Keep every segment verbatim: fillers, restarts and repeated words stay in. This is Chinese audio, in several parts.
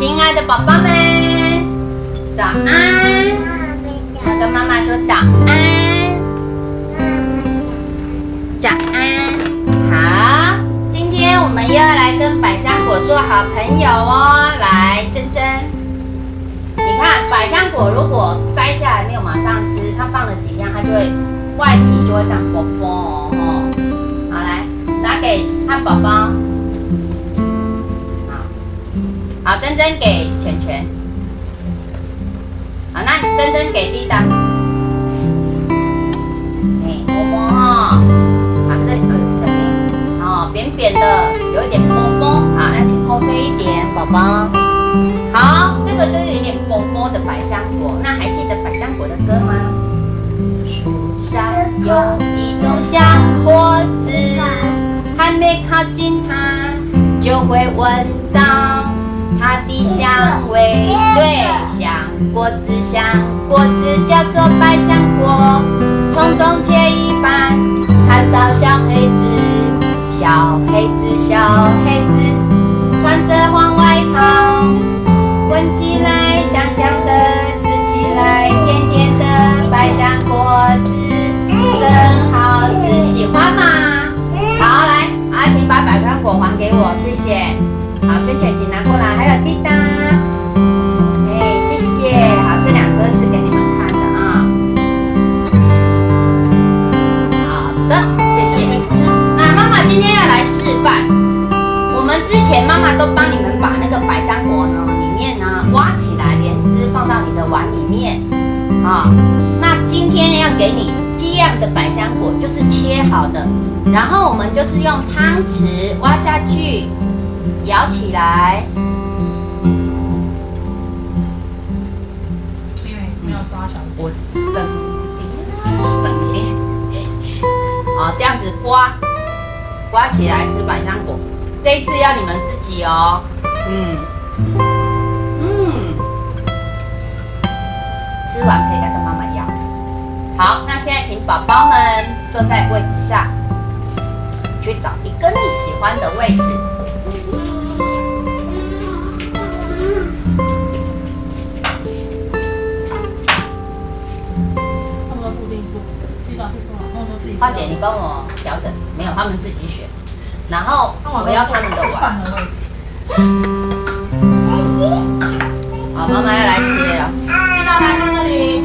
亲爱的宝宝们，早安！要跟妈妈说早安，早安。好，今天我们又要来跟百香果做好朋友哦。来，珍珍，你看百香果如果摘下来没有马上吃，它放了几天，它就会外皮就会这样薄薄哦。好，来拿给汉堡包。好，珍珍给全全。好，那珍珍给滴答。哎，摸摸哈。好，这呃小心。哦，扁扁的，有一点波波。好，那请后退一点，宝宝。好，这个就是有点波波的百香果。那还记得百香果的歌吗？树上有一种香果子，还没靠近它，就会闻到它的香味。对，香果子，香果子叫做百香果。从中切一半，看到小黑子，小黑子，小黑子，穿着黄外套，闻起来香香的，吃起来甜甜的，百香果子真好吃，喜欢吗？好，来，啊，请把百香果还给我，谢谢。好，圈圈请拿过来，还有滴答，哎，谢谢。好，这两个是给你们看的啊。好的，谢谢。那妈妈今天要来示范，我们之前妈妈都帮你们把那个百香果呢，里面呢挖起来，连汁放到你的碗里面。啊，那今天要给你这样的百香果，就是切好的，然后我们就是用汤匙挖下去。摇起来， 因为没有抓小， 我省省力。好，这样子刮，刮起来吃百香果。这一次要你们自己哦。嗯嗯，吃完可以再跟妈妈要。好，那现在请宝宝们坐在位置上，去找一个你喜欢的位置。花姐，你帮我调整，没有，他们自己选。然后我要他们的碗。好，妈妈要来切了。 滴答来到这里。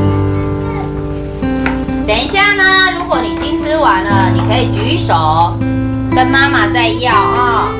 等一下呢，如果你已经吃完了，你可以举手跟妈妈再要啊。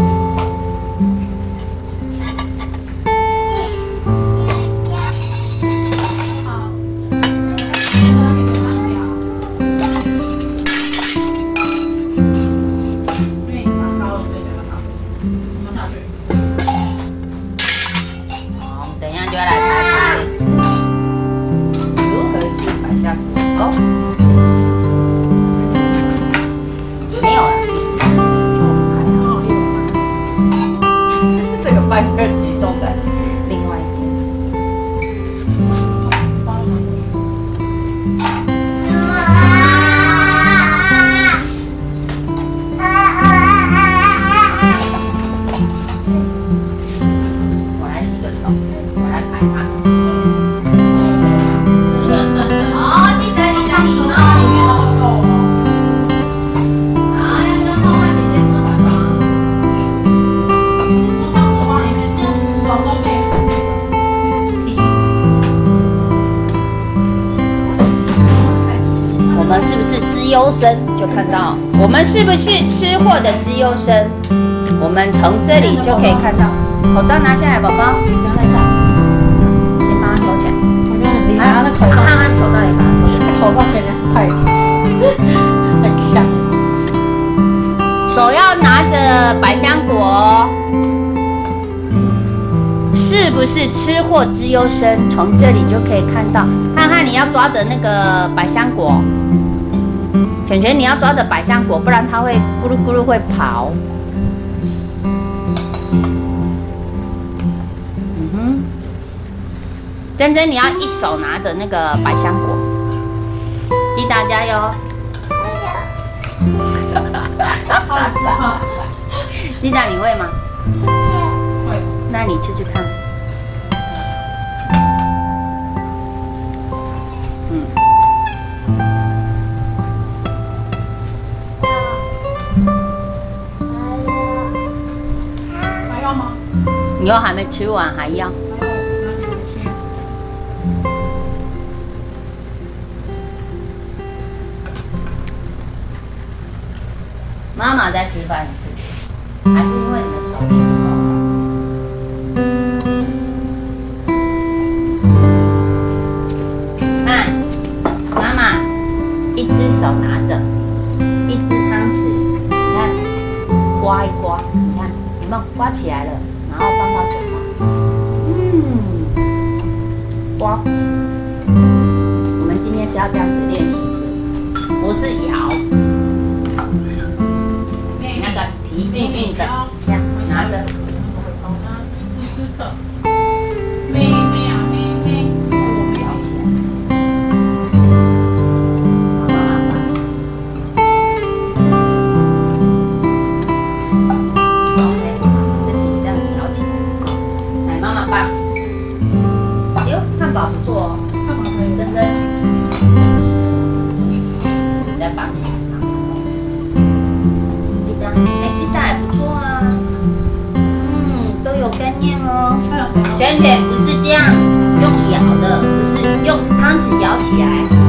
就要来拍拍如何吃百香果。没有了，其实这个麦克集中在另外一边。我来洗个手。来拍它。好，记得你的礼貌。好，要跟妈妈姐姐说什么？ 汤匙往里面就手手给。 我们是不是资优生？就看到我们是不是吃货的资优生？我们从这里就可以看到。口罩拿下来，宝宝。收起来， 我觉得很厉害。他的口罩， 汉汉口罩也把它收起来。 口罩给人家太很强。 手要拿着百香果，是不是吃货资优生？从这里就可以看到。汉汉，你要抓着那个百香果，犬犬你要抓着百香果，不然它会咕噜咕噜会跑。珍珍，你要一手拿着那个百香果。滴答加油！滴答，你会吗？ 会。 那那你吃吃看。嗯。 还要吗？ 你又还没吃完，还要？ 还有拿几个先。 妈妈在示范一次，还是因为你们手机不够？看，妈妈一只手拿着，一只汤匙，你看，刮一刮，你看有没有刮起来了？然后放到嘴巴，嗯，刮。我们今天是要这样子练习吃，不是摇。那个皮硬硬的，这样拿着。 斯斯克。妹妹啊妹妹，我没摇起来。好，妈妈把。OK， 自己这样摇起来。来，妈妈把。哎呦，汉堡不错哦。 干嘛可以？ 真真。你再把。哎，鸡蛋也不错啊。嗯，都有概念哦。卷卷不是这样用摇的，不是用汤匙摇起来。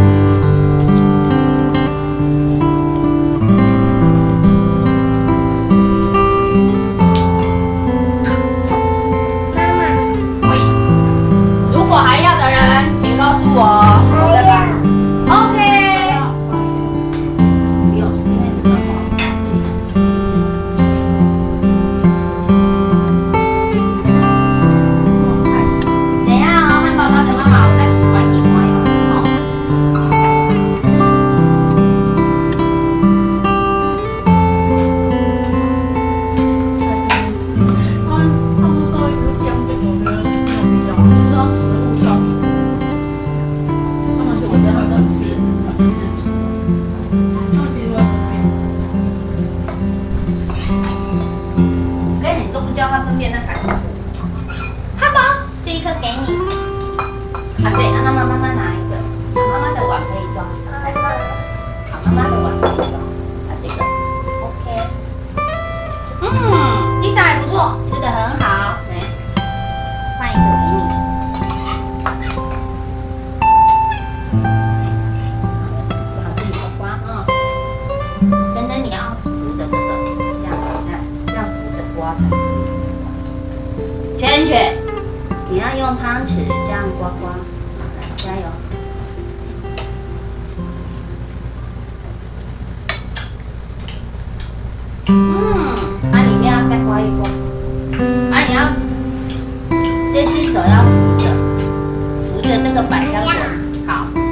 妈妈，喂，如果还要的人，请告诉我，我再帮。OK。不用，因为这个好。啊，对，让妈妈妈拿一个，啊，妈妈的碗可以装，好，妈妈的碗可以装，啊，这个 ，OK， 嗯，鸡蛋还不错，吃的很好，来，换一个给你，只好自己刮刮啊，真的你要扶着这个，这样，看，这样扶着刮才可以，圈圈，你要用汤匙这样刮刮。加油！嗯，啊，里面要再刮一刮。啊，你要这只手要扶着，扶着这个百香果。好。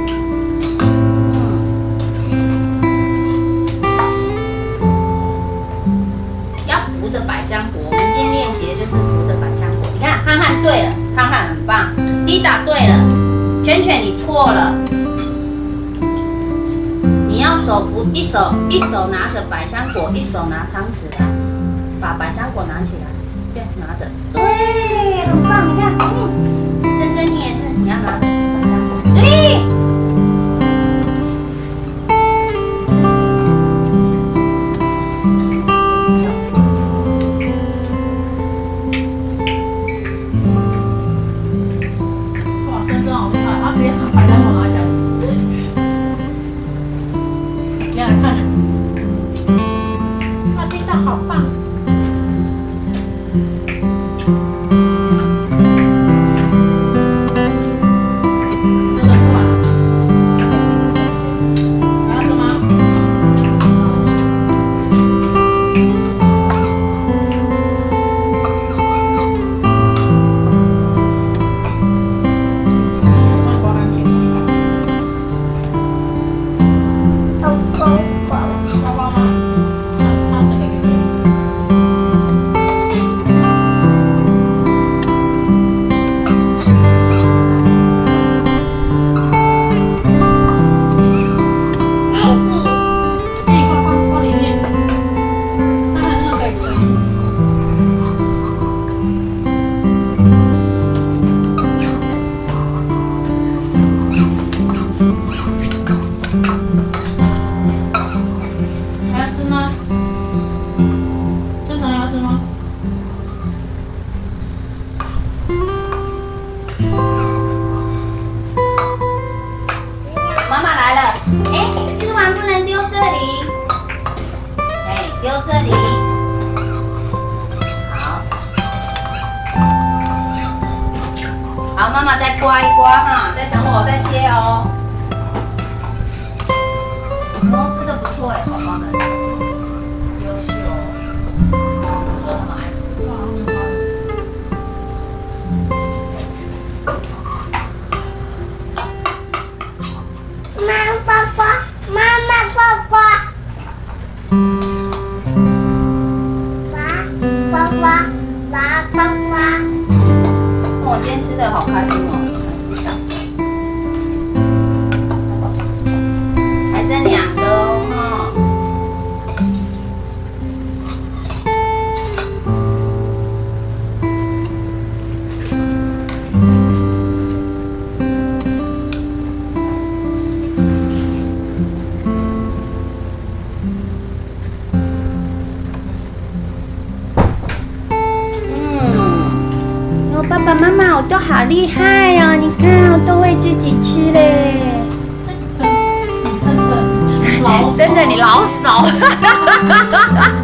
要扶着百香果。我们今天练习的就是扶着百香果。你看，憨憨对了，憨憨很棒。滴答对了。圈圈，你错了，你要手扶一手一手拿着百香果，一手拿汤匙来，把百香果拿起来，对，拿着，对，很棒，你看，嗯，珍珍你也是，你要拿着百香果，对。 好棒！ 这里。好，好，妈妈再刮一刮哈，再等我再切哦。哦，吃的不错哎，宝宝们，优秀。说他们爱吃。 妈妈呱，妈妈呱呱，呱呱呱呱呱。 哦，今天吃的好开心哦。还剩两个哦，哈。爸爸妈妈，我都好厉害哦！你看，我都会自己吃嘞。 真的，真的，老手真的，你老手。